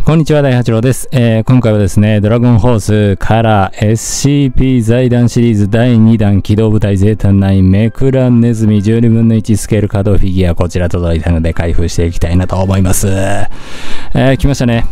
こんにちは、大八郎です。今回はですね、ドラゴンホースから SCP 財団シリーズ第2弾機動部隊ゼータ9メクラネズミ12分の1スケール稼働フィギュア、こちら届いたので開封していきたいなと思います。来ましたね。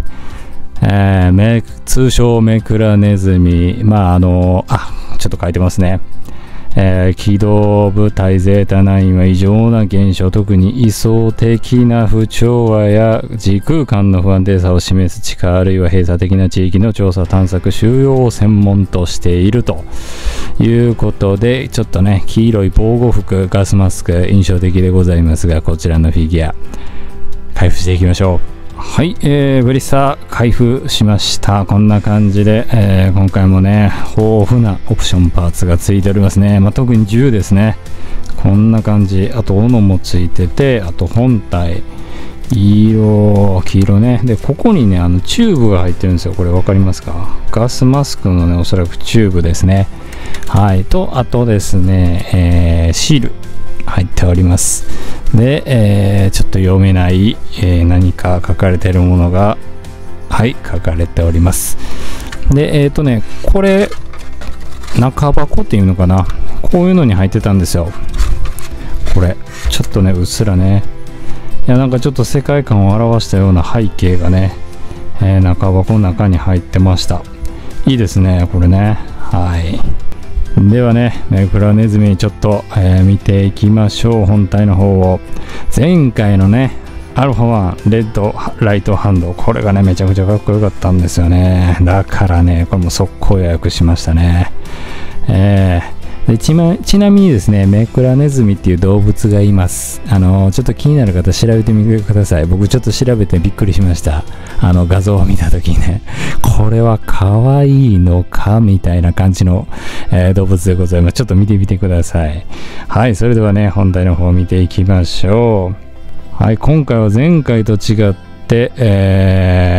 通称メクラネズミ。ちょっと書いてますね。機動部隊ゼータ9は異常な現象、特に位相的な不調和や時空間の不安定さを示す地下あるいは閉鎖的な地域の調査探索収容を専門としているということで、ちょっとね黄色い防護服ガスマスク印象的でございますが、こちらのフィギュア開封していきましょう。はい、ブリスター開封しました。こんな感じで、今回もね豊富なオプションパーツがついておりますね。特に銃ですね、こんな感じ。あと斧もついてて、あと本体黄色ね。でここにねチューブが入ってるんですよ。これ分かりますか？ガスマスクのねおそらくチューブですね。はいと、あとですね、シール入っております。で、ちょっと読めない、何か書かれているものが書かれております。でこれ中箱っていうのかな、こういうのに入ってたんですよ。これちょっとねうっすらね、なんかちょっと世界観を表したような背景がね、中箱の中に入ってました。いいですねこれね。ではね、メクラネズミちょっと、見ていきましょう。本体の方を。前回のねアルファ1レッドライトハンド、これがねめちゃくちゃかっこよかったんですよね。だからねこれも速攻予約しましたね。でちなみにですね、メクラネズミっていう動物がいます。ちょっと気になる方調べてみてください。僕ちょっと調べてびっくりしました。画像を見た時にね、これは可愛いのかみたいな感じの、動物でございます。ちょっと見てみてください。はい、それではね本体の方を見ていきましょう。はい、今回は前回と違って、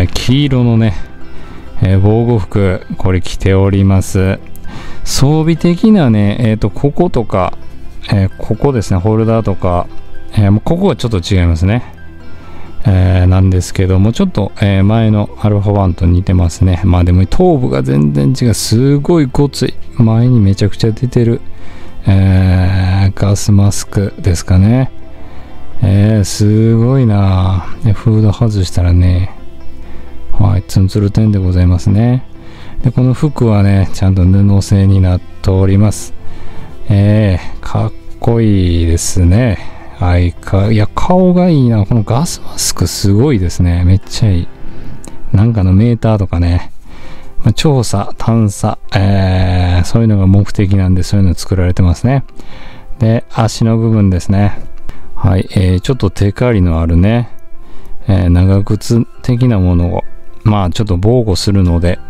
黄色のね、防護服これ着ております。装備的なね、こことか、ここですね、ホルダーとか、ここはちょっと違いますね。なんですけども、ちょっと、前のアルファ1と似てますね。でも頭部が全然違う。すごいごつい。前にめちゃくちゃ出てる、ガスマスクですかね。すごいな。フード外したらね、ツンツルテンでございますね。でこの服はねちゃんと布製になっております。かっこいいですね。いや顔がいいな。このガスマスクすごいですね。めっちゃいい。なんかのメーターとかね、調査探査、そういうのが目的なんで、そういうの作られてますね。で足の部分ですね。ちょっとテカリのあるね、長靴的なものをちょっと防護するので、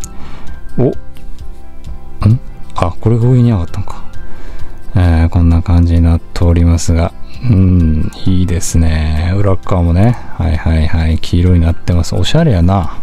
これが上に上がったのか。こんな感じになっておりますが、いいですね。裏側もね、黄色になってます。おしゃれやな。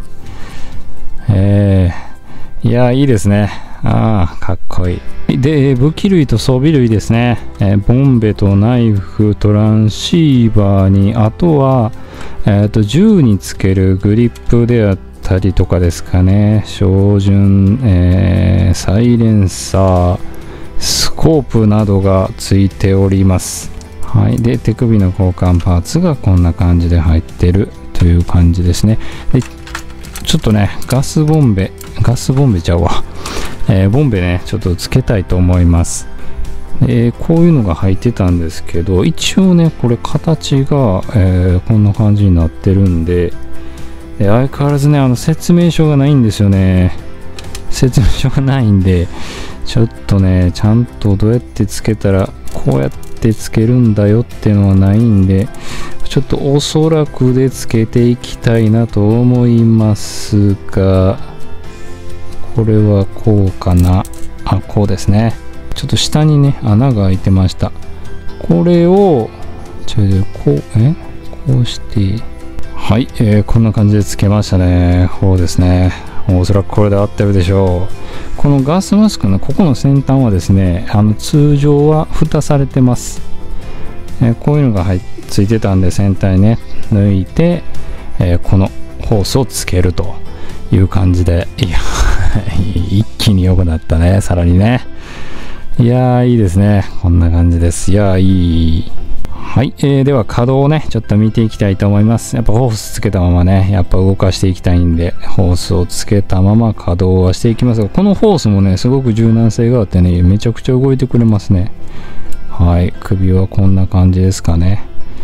いやいいですね。かっこいい。で武器類と装備類ですね。ボンベとナイフ、トランシーバーに、あとは、銃につけるグリップであったりとかですかね。照準、サイレンサー、スコープなどがついております。で手首の交換パーツがこんな感じで入ってるという感じですね。でちょっとねガスボンベちゃうわ、ボンベねちょっとつけたいと思います。こういうのが入ってたんですけど、一応ねこれ形が、こんな感じになってるんで、相変わらずね説明書がないんですよね。説明書がないんで、ちょっとねちゃんとどうやってつけたらこうやってつけるんだよっていうのはないんで、ちょっとおそらくでつけていきたいなと思いますが、これはこうかな。こうですね。ちょっと下にね穴が開いてました。これをこうしてこんな感じでつけましたね。こうですね。おそらくこれで合ってるでしょう。このガスマスクのここの先端はですね、通常は蓋されてます。こういうのがついてたんで、先端ね抜いて、このホースをつけるという感じで、いや一気に良くなったね、さらにね。いやーいいですね、こんな感じです。いやーいい。はい、では稼働をねちょっと見ていきたいと思います。やっぱホースつけたままねやっぱ動かしていきたいんで、ホースをつけたまま稼働はしていきますが、このホースもねすごく柔軟性があってねめちゃくちゃ動いてくれますね。はい、首はこんな感じですかね。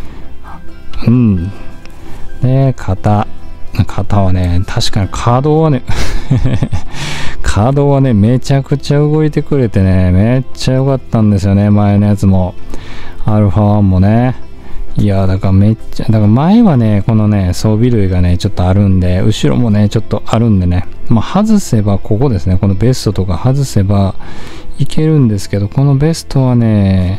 で肩はね確かに稼働はね稼働はねめちゃくちゃ動いてくれてねめっちゃ良かったんですよね。前のやつもアルファ1もね。いやだから前はねこのね装備類がねちょっとあるんで、後ろもねちょっとあるんでね、外せばここですね、このベストとか外せばいけるんですけど、このベストはね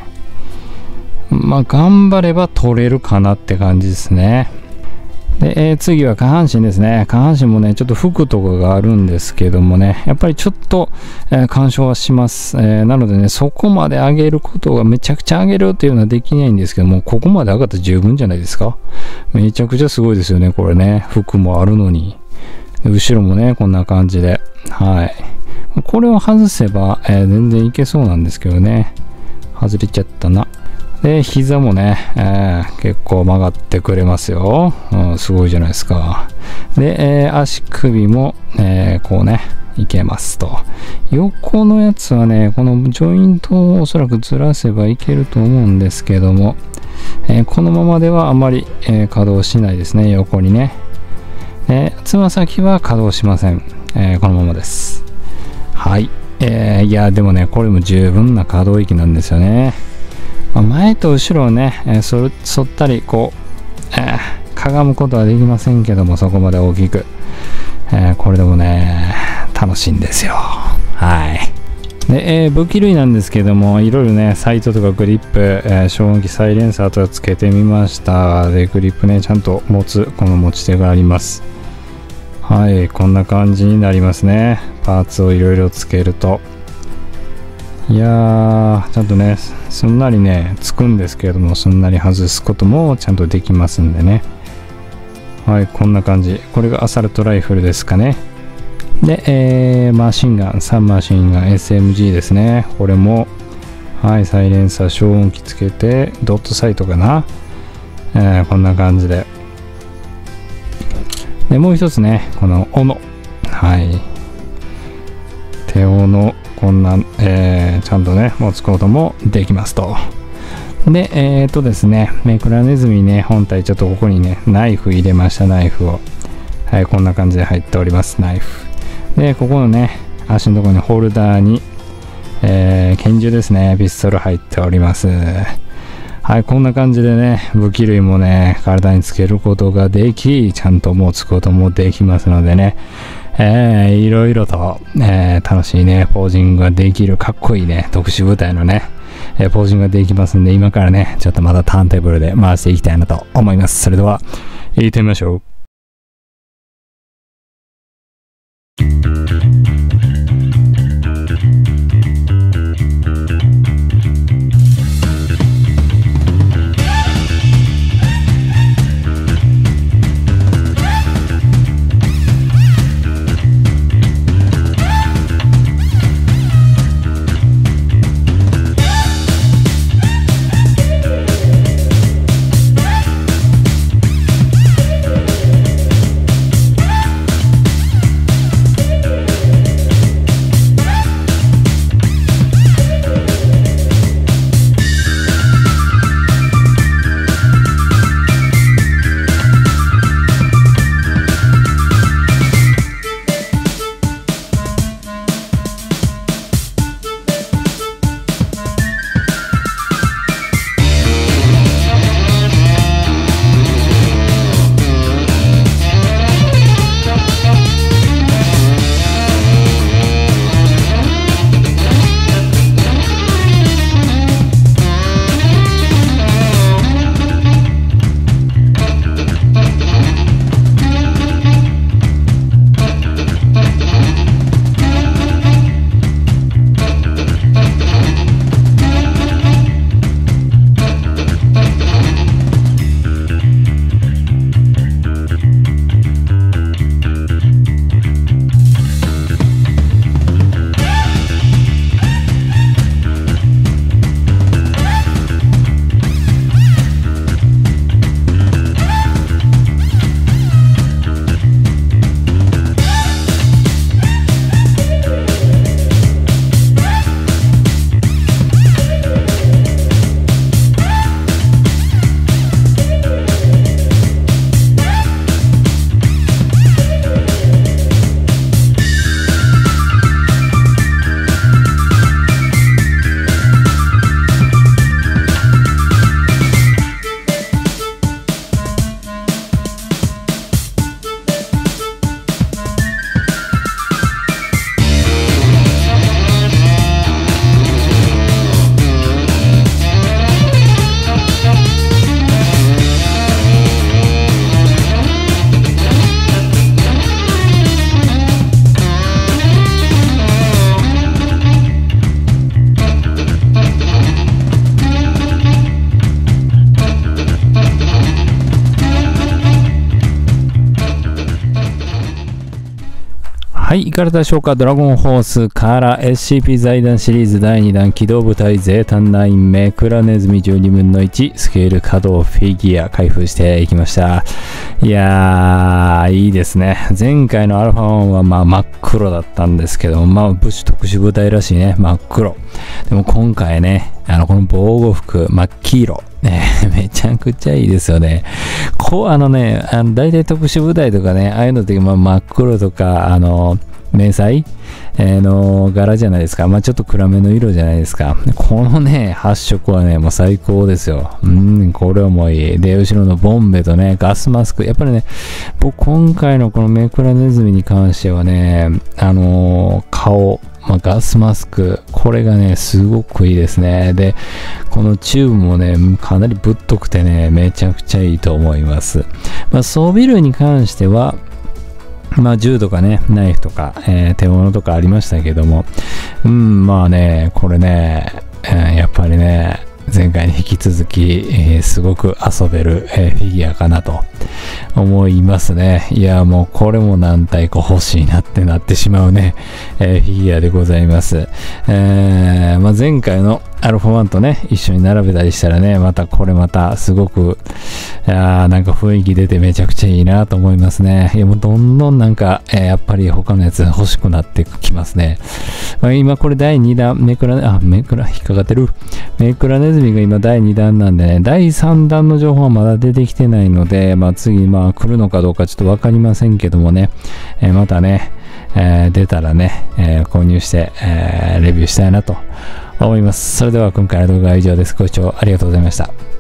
頑張れば取れるかなって感じですね。で、次は下半身ですね。下半身もねちょっと服とかがあるんですけどもね、やっぱりちょっと、干渉はします。なのでねそこまで上げることがめちゃくちゃ上げるっていうのはできないんですけども、ここまで上がったら十分じゃないですか。めちゃくちゃすごいですよねこれね。服もあるのに後ろもねこんな感じで、はい、これを外せば、全然いけそうなんですけどね。外れちゃったな。で膝もね、結構曲がってくれますよ。すごいじゃないですか。で、足首も、こうねいけますと。横のやつはねこのジョイントをおそらくずらせばいけると思うんですけども、このままではあまり、稼働しないですね。横にね。つま先は稼働しません。このままです。はい、いやでもねこれも十分な可動域なんですよね。前と後ろをね、反ったりこう、かがむことはできませんけども、そこまで大きく、これでもね楽しいんですよ。はい。で、武器類なんですけども、いろいろねサイトとかグリップ、消音器サイレンサーとかつけてみました。でグリップねちゃんと持つこの持ち手があります。はい、こんな感じになりますね。パーツをいろいろつけると、いやーちゃんとねすんなりねつくんですけれども、すんなり外すこともちゃんとできますんでね。はい、こんな感じ。これがアサルトライフルですかね。で、マシンガン、サブマシンガン SMG ですね。これもはい、サイレンサー消音器つけてドットサイトかな、こんな感じで。でもう一つねこの斧、はい、手斧こんな、ちゃんとね持つこともできますと。でですねメクラネズミね本体ちょっとここにねナイフ入れました。ナイフを、はい、こんな感じで入っております。ナイフでここのね足のところにホルダーに、拳銃ですね、ピストル入っております。はい、こんな感じでね武器類もね体につけることができ、ちゃんと持つこともできますのでね、いろいろと、楽しいねポージングができるかっこいいね特殊部隊のね、ポージングができますんで、今からねちょっとまたターンテーブルで回していきたいなと思います。それでは行ってみましょう。 はい、いかがでしょうか。ドラゴンホースから SCP 財団シリーズ第2弾機動部隊ゼータ9メクラネズミ12分の1スケール稼働フィギュア開封していきました。いやー、いいですね。前回のアルファ1は真っ黒だったんですけども、ブッシュ特殊部隊らしいね、真っ黒。でも今回ね、この防護服、真っ黄色。めちゃくちゃいいですよね。大体特殊部隊とかね、ああいうのって真っ黒とか、迷彩、の柄じゃないですか。ちょっと暗めの色じゃないですか。このね、発色はね、もう最高ですよ。これはもういい。で、後ろのボンベとね、ガスマスク。やっぱりね、僕今回のこのメクラネズミに関してはね、顔、ガスマスク、これがね、すごくいいですね。で、このチューブもね、かなりぶっとくてね、めちゃくちゃいいと思います。装備類に関しては、銃とかね、ナイフとか、手物とかありましたけども、これね、やっぱりね、前回に引き続き、すごく遊べる、フィギュアかなと思いますね。いや、もうこれも何体か欲しいなってなってしまうね、フィギュアでございます。前回のアルファ1とね、一緒に並べたりしたらね、またすごく、なんか雰囲気出てめちゃくちゃいいなと思いますね。いや、もうどんどんなんか、やっぱり他のやつ欲しくなってきますね。今これ第2弾、引っかかってる。メクラネズミが今第2弾なんでね、第3弾の情報はまだ出てきてないので、次来るのかどうかちょっとわかりませんけどもね、またね、出たらね、購入して、レビューしたいなと思います。それでは今回の動画は以上です。ご視聴ありがとうございました。